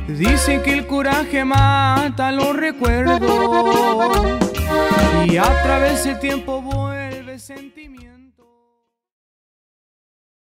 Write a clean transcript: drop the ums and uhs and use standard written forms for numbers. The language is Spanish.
Dicen que el coraje mata los recuerdos y a través del tiempo vuelve a sentir.